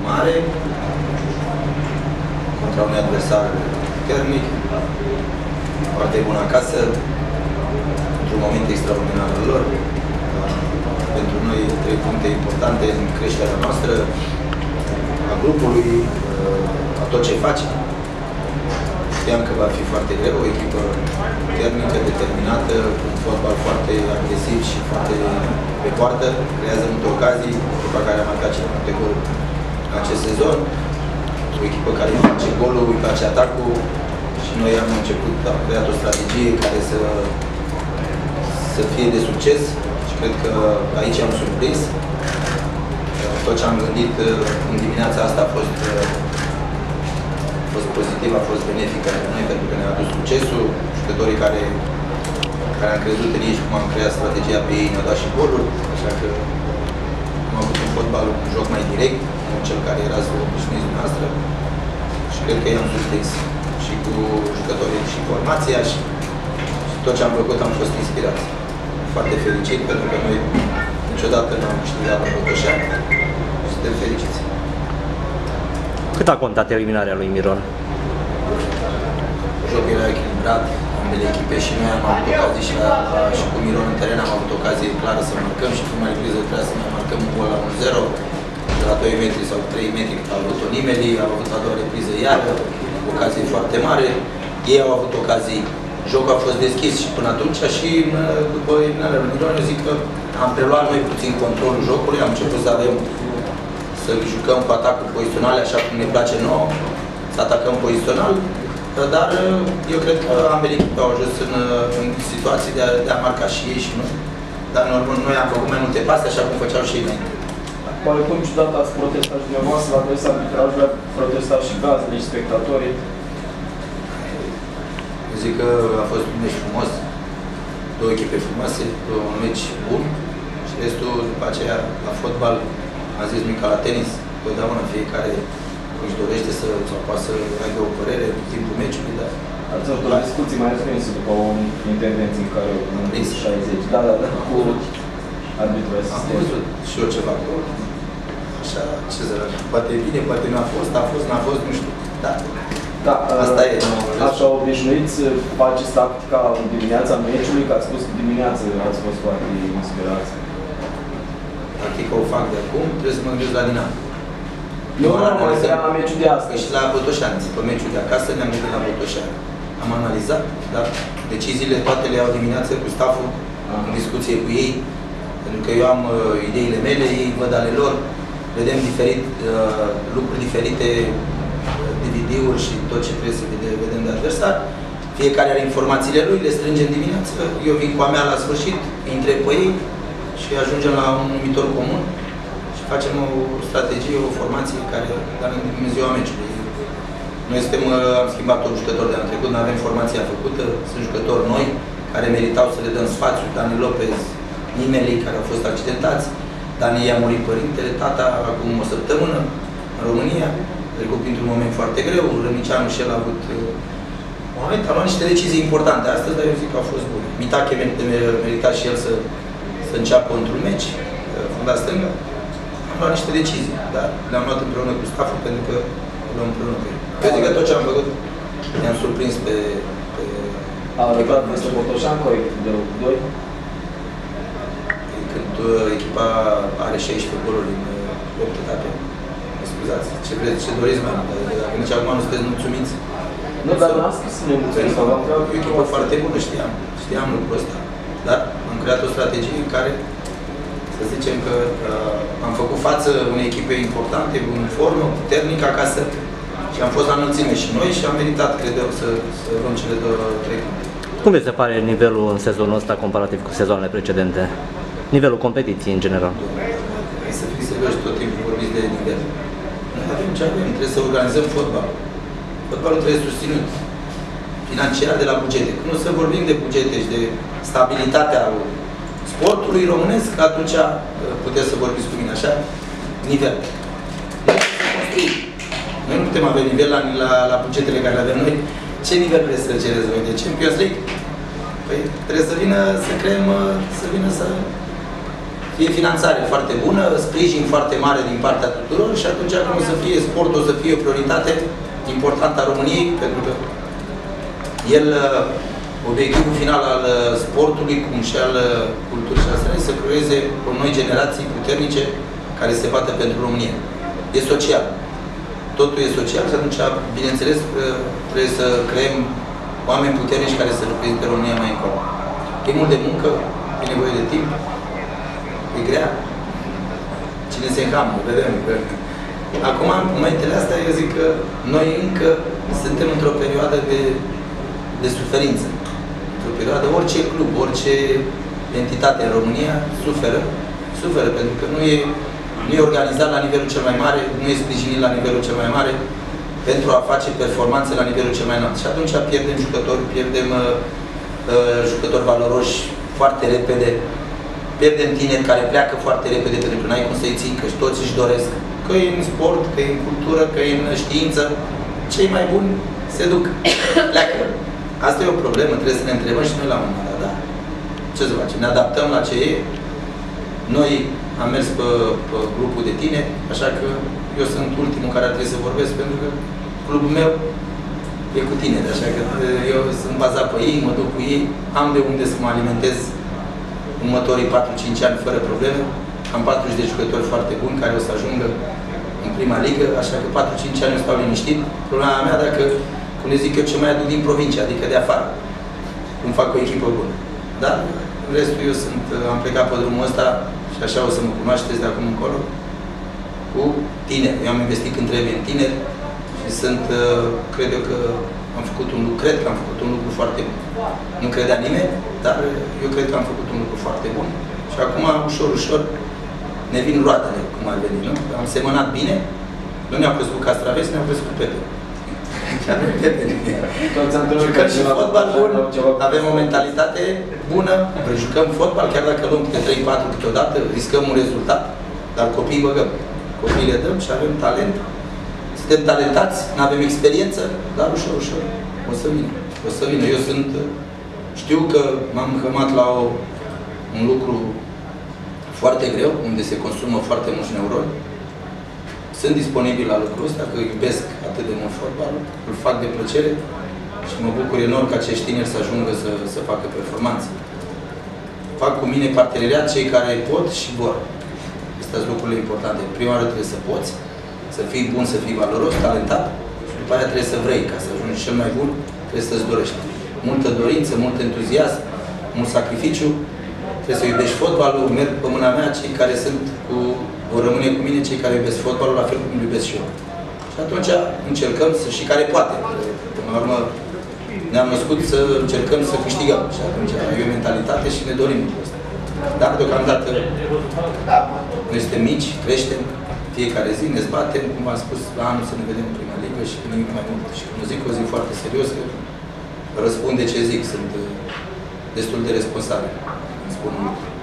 mare, contra unui adversar puternic, foarte bun acasă, într-un moment extraordinar al lor. Pentru noi 3 puncte importante în creșterea noastră, a grupului, a tot ce facem. Știam că va fi foarte greu, o echipă puternică, determinată, cu un fotbal foarte agresiv și foarte pe poartă, creează multe ocazii, echipa care a marcat cel mai multe goluri în acest sezon, o echipă care îi face golul, îi face atacul și noi am început, am creat o strategie care să fie de succes și cred că aici am surprins. Tot ce am gândit în dimineața asta a fost pozitiv, a fost benefic pentru noi, pentru că ne-a adus succesul. Jucătorii care am crezut în ei și cum am creat strategia pe ei ne-au dat și goluri, așa că am avut un fotbal, un joc mai direct, nu cel care era să obișnuiți dumneavoastră și cred că i-am surprins și cu jucătorii și formația și tot ce am făcut am fost inspirați. Foarte fericit pentru că noi niciodată nu am câștigat la Botoșani și suntem fericiți. Cât a contat eliminarea lui Miron? Jocul era echilibrat, ambele echipe și noi am avut ocazii și cu Miron în teren am avut ocazie clară să marcăm și prima repriză trebuia să mai marcăm un gol la 1-0 de la 2 metri sau 3 metri cât a avut-o Nimeli, a avut a doua repriză iară, ocazie foarte mare, ei au avut ocazii, jocul a fost deschis și până atunci și după eliminarea lui Miron eu zic că am preluat noi puțin controlul jocului, am început să jucăm cu atacul pozițional, așa cum ne place nouă, să atacăm pozițional, dar eu cred că ambele echipe au ajuns în situații de a marca și ei și noi. Dar normal, noi am făcut mai multe pase, așa cum făceau și ei înainte. Oarecum ciudat ați protestat și dumneavoastră, la adresa arbitrajului, a protestat și gazdele și spectatorii. Eu zic că a fost un meci frumos, două echipe frumoase, un meci bun și restul, după aceea, la fotbal, am zis mica la tenis, totdeauna fiecare își dorește sau poate să aibă o părere în timpul meciului, dar... Ați avut o discuție mai strânsă după o intervenție în care în 60, da, cu arbitrul asistent. Am văzut și eu ceva acolo. Așa, ce să rău, poate e bine, poate nu a fost, n-a fost, nu știu, da. Da, asta e. Așa obișnuiți, faceți tactica în dimineața meciului, că ați spus că dimineața ați fost foarte inspirați. Tactica o fac de acum, trebuie să mă gândesc la Dinamo. Nu, mă referam la meciul de astăzi. Și la Botoșani, pe meciul de acasă ne-am gândit la Botoșani. Am analizat, dar deciziile toate le iau dimineață cu stafful, în discuție cu ei, pentru că eu am ideile mele, ei văd ale lor, vedem lucruri diferite, DVD-uri și tot ce trebuie să vedem de adversar. Fiecare are informațiile lui, le strângem dimineață, eu vin cu a mea la sfârșit, îi întreb pe ei și ajungem la un numitor comun și facem o strategie, o formație care dar în ziua meciului. Noi am schimbat toți jucători de anul trecut, nu avem formația făcută, sunt jucători noi care meritau să le dăm spațiu, Dani Lopez, Nimeli, care au fost accidentați, Dani i-a murit părintele, tata acum o săptămână în România, trecut printr-un moment foarte greu, Rămicianu și el a avut moment, am luat niște decizii importante astăzi, dar eu zic că au fost bune. Mitache merita și el să înceapă într-un meci, fundat stângă. Am luat niște decizii, dar le-am luat împreună cu stafful pentru că luăm împreună cu el. Eu zic că tot ce am făcut ne-am surprins pe A arătat peste Botoșani corect de 2? Când echipa are 16 goluri în 8 etape. Mă scuzați, ce doriți mai mult? Dacă nici acum nu sunteți mulțumiți. Nu, dar n-am scris să ne mulțumiți. E o echipă foarte bună, știam lucrul ăsta. Dar am creat o strategie în care să zicem că am făcut față unei echipe importante, în formă, puternică acasă și am fost la înălțime și noi și am meritat, cred eu, să luăm cele 3 puncte. Cum vi se pare nivelul în sezonul ăsta comparativ cu sezoanele precedente? Nivelul competiției în general? Hai să fim serioși, tot timpul vorbiți de nivel. Noi avem ce avem, trebuie să organizăm fotbal. Fotbalul trebuie susținut financiar de la bugete. Când o să vorbim de bugete și de stabilitatea sportului românesc, atunci puteți să vorbiți cu mine așa, nivel. Noi nu putem avea nivel la bugetele care le avem noi. Ce nivel vreți să cereți voi? De Champions League? Păi trebuie să vină să creăm, să vină să fie finanțare foarte bună, sprijin foarte mare din partea tuturor și atunci acum să fie sportul, să fie o prioritate importantă a României, pentru că el, obiectivul final al sportului, cum și al culturii și al sănătății, să creeze o noi generații puternice care se bată pentru România. E social. Totul e social și atunci, bineînțeles, trebuie să creăm oameni puternici care să reprezinte România mai încolo. E mult de muncă, e nevoie de timp, e grea. Cine se încamă, vedem. Acum, în momentele astea, eu zic că noi încă suntem într-o perioadă de suferință. Într-o perioadă, orice club, orice entitate în România suferă pentru că nu e organizat la nivelul cel mai mare, nu e sprijinit la nivelul cel mai mare pentru a face performanțe la nivelul cel mai înalt. Și atunci pierdem jucători, pierdem jucători valoroși foarte repede, pierdem tineri care pleacă foarte repede pentru că n-ai cum să-i ții, că toți își doresc. Că e în sport, că e în cultură, că e în știință, cei mai buni se duc, pleacă. Asta e o problemă, trebuie să ne întrebăm și noi la un moment dat, da? Ce să facem? Ne adaptăm la ce e. Noi am mers pe grupul de tineri, așa că eu sunt ultimul care ar trebui să vorbesc, pentru că clubul meu e cu tineri, așa că eu sunt bazat pe ei, mă duc cu ei, am de unde să mă alimentez următorii 4-5 ani fără probleme. Am 40 de jucători foarte buni care o să ajungă în prima ligă, așa că 4-5 ani eu stau liniștit. Problema mea, dacă, cum le zic eu, ce mai aduc din provincia, adică de afară, cum fac o echipă bună. Dar, în restul, eu am plecat pe drumul ăsta și așa o să mă cunoașteți de acum încolo, cu tineri. Eu am investit când trebuie în tineri și cred eu că am făcut un lucru foarte bun. Nu credea nimeni, dar eu cred că am făcut un lucru foarte bun. Și acum, ușor, ușor, ne vin roadele, cum ar veni, nu? Am semănat bine, nu ne-au crescut castraveți, ne-au crescut pete. Jucăm și fotbal bun, avem o mentalitate bună, jucăm fotbal, chiar dacă luăm câte 3-4 câteodată, riscăm un rezultat, dar copiii băgăm. Copiii le dăm și avem talent. Suntem talentați, nu avem experiență, dar ușor, ușor o să vină. Eu știu că m-am hămat la un lucru foarte greu, unde se consumă foarte mulți neuroni. Sunt disponibil la lucrul ăsta, că iubesc atât de mult fotbalul, îl fac de plăcere și mă bucur enorm că acești tineri să ajungă să facă performanțe. Fac cu mine parteneriat cei care pot și vor. Astea sunt lucrurile importante. Prima oară trebuie să poți, să fii bun, să fii valoros, talentat și după aceea trebuie să vrei. Ca să ajungi cel mai bun, trebuie să-ți dorești. Multă dorință, mult entuziasm, mult sacrificiu. Trebuie să iubești fotbalul, merg pe mâna mea, cei care vor rămâne cu mine, cei care iubesc fotbalul, la fel cum îl iubesc și eu. Și atunci încercăm și care poate. Până la urmă, ne-am născut să încercăm să câștigăm. Și atunci e o mentalitate și ne dorim lucrul ăsta. Dar deocamdată noi suntem mici, creștem, fiecare zi ne zbatem, cum v-am spus, la anul să ne vedem în prima ligă și nimic mai mult. Și când zic o zi foarte serios, răspund de ce zic, sunt destul de responsabil. Spun un lucru.